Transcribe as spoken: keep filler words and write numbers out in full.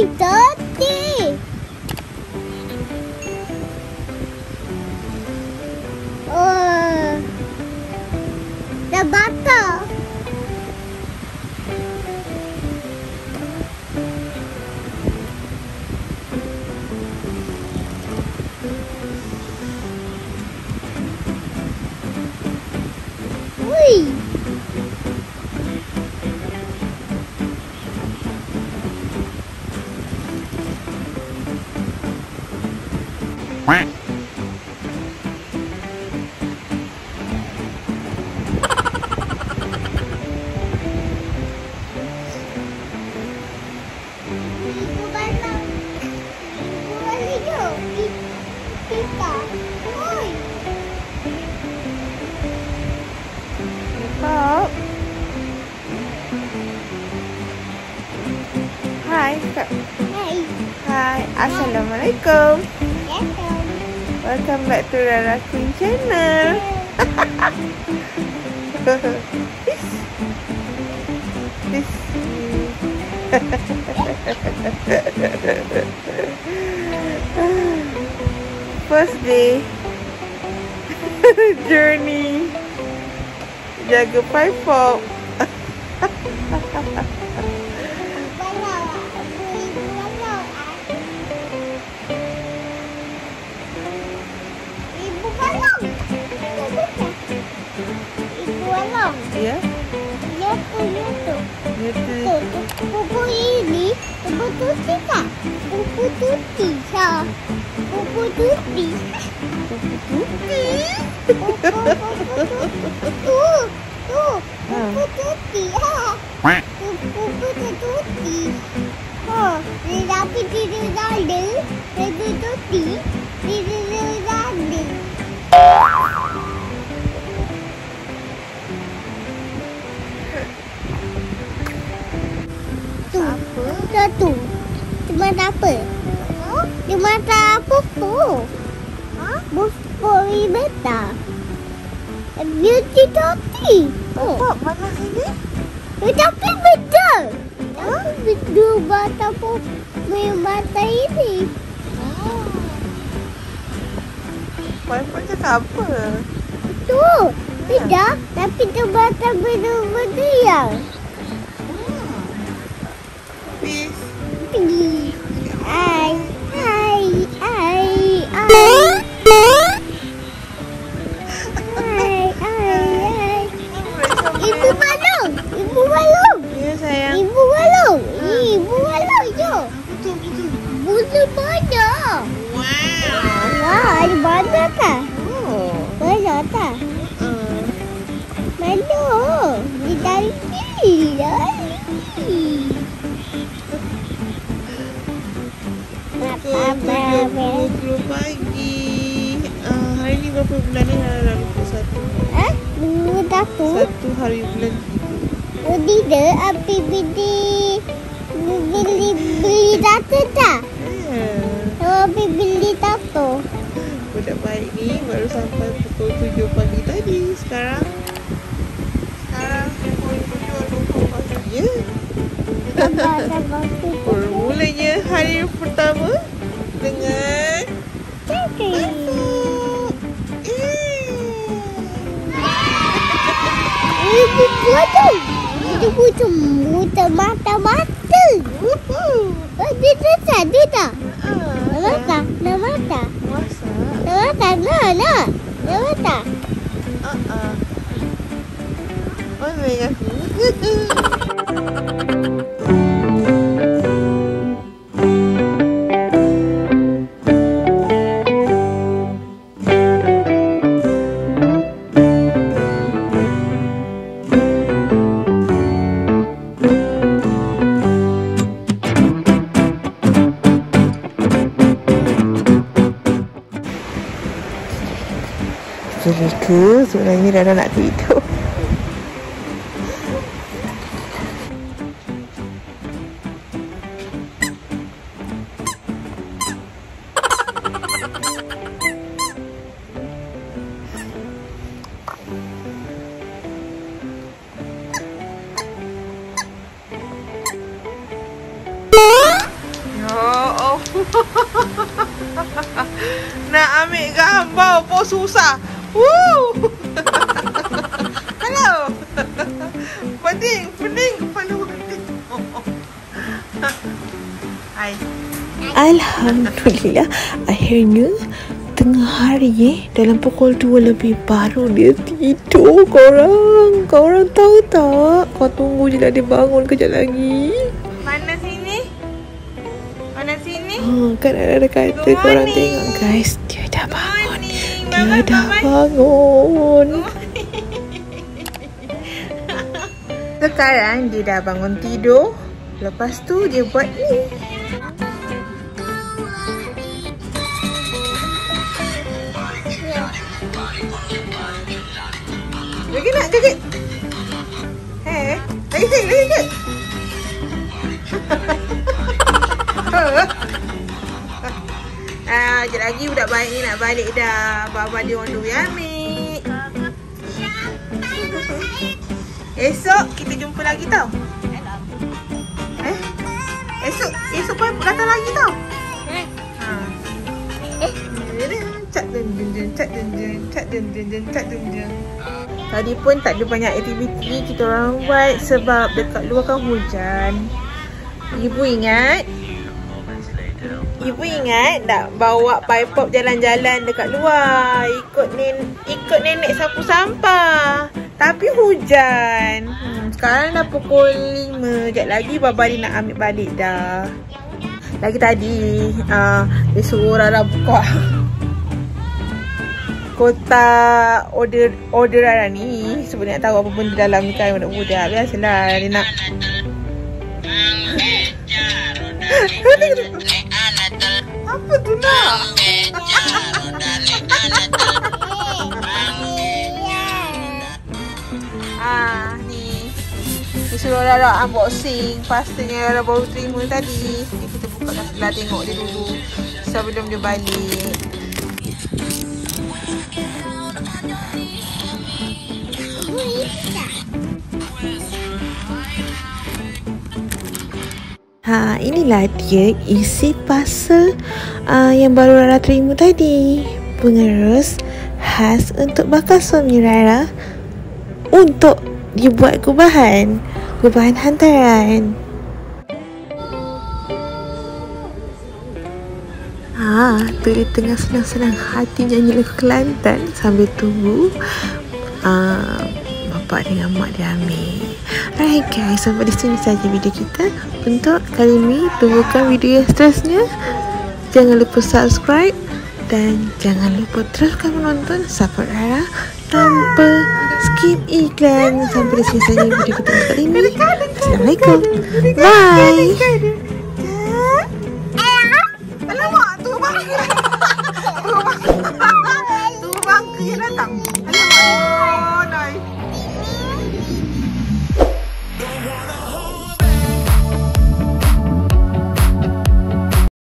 Tati. Oh. Dah batal. Ui. Quack. Paipop. Hai, Kak. Hai. Hai, Assalamualaikum. Welcome. Welcome back to Rara Queen channel. This. First day journey Jaga Paipop. Ibu balong. Ibu balong. Ya, Ya tu, ya tu. itu Tu, buku ini buku tuti tak? Buku tuti tak? Buku tuti. Tuti. Tu, tu. Buku tuti. Ha. Quack. Buku tuti. Ha. Tetapi tidak ada. Buku tuti. Tidak ada. Tu. Satu. Cuma apa? Cuma apa pun? Ha? Buspori beta. Beauty toti. Oh. Paipop mana sini? Tapi betul. Tapi dua bata pun main bata ini. Paipop cakap apa? Betul. Tidak. Tapi tu bata benda-benda yang. Peace. Pergi. Hai. Hai. Hai. Hai. Hai. Hai. Ibu balong. Ibu balong. Ya sayang. Ibu balong. Ibu balong je. Betul betul. Bulan banyak. Wow. Wah, ada banyak tak? Oh. Banyak tak? Uh. Mana? Dia dari sini. Dari. Pukul tujuh dua puluh pagi. Uh, hari ni berapa bulan ni? Hari dua puluh satu. Eh? Dua satu? Satu hari bulan tiga. Oh, tidak. Api beli beli beli data tak? Yeah. Oh, api beli data. Budak baik ni baru sampai pukul tujuh pagi tadi. Sekarang Sekarang pukul tujuh dua puluh pagi. Ya. Sabar, sabar. Mulanya hari pertama dengan Cakap. Ibu potong. Ibu potong. Buta mata-mata. Dia dah tak? Dia tak? Nak tak? Nak mata? Masa? Nak tak? Nak, nak. Nak tak? Uh-uh. Mana yang aku? Ke sebenarnya Rara nak tidur. Nak ambil gambar pun susah. Woo! Hello. Pening, pening kepala pening. Hai. Alhamdulillah, akhirnya tengah hari eh, dalam pukul dua lebih baru dia tidur. Korang, korang tahu tak? Kau tunggu je lah dia bangun kejap lagi. Mana sini? Mana sini? Ha, kan ada kata korang tengok guys, dia dah bangun. Dia dah bangun. Sekarang dia dah bangun tidur. Lepas tu dia buat ni. Lagi nak sikit. Hei, lagi sikit, lagi sikit. Ah, sekejap lagi budak baik ni nak balik dah. Baba dia orang dulu ambil. Esok kita jumpa lagi tau. Eh? Esok, esok pun datang lagi tau. Eh? Ha. Eh? Cak dun dun dun, cak dun dun, cak dun dun dun, cak dun dun. Tadi pun tak ada banyak aktiviti kita orang buat sebab dekat luar kan hujan. Ibu ingat? Ibu ingat tak bawa Paipop jalan-jalan dekat luar, ikut nen ikut nenek sapu sampah. Tapi hujan. Hmm, sekarang dah pukul lima. Sekejap lagi Baba dia nak ambil balik dah. Lagi tadi uh, dia suruh Rara buka kotak order order Rara ni. Sebenarnya nak tahu apa benda dalam ni kan budak-budak. Biasalah dia nak. Apa tu nak? Ah, ni. Dia suruh Rara unboxing pastinya Rara baru terima tadi. Jadi kita buka kat sebelah tengok dia dulu sebelum dia balik. Ha, inilah dia isi parcel uh, yang baru Rara terima tadi. Pengerus khas untuk bakal suami Rara untuk dibuat gubahan, gubahan hantaran. Ha, tu dia tengah senang-senang hati nyanyi lagu Kelantan sambil tunggu uh, bapak dengan mak dia ambil. Alright guys, sampai di sini saja video kita untuk kali ini. Tunggukan video yang seterusnya. Jangan lupa subscribe dan jangan lupa teruskan menonton, support Rara tanpa skip iklan. Sampai di sini saja video kita kali ini. Assalamualaikum. Bye.